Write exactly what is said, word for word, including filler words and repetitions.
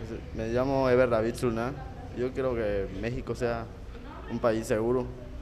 Me llamo Ever David Zulná. Yo quiero que México sea un país seguro,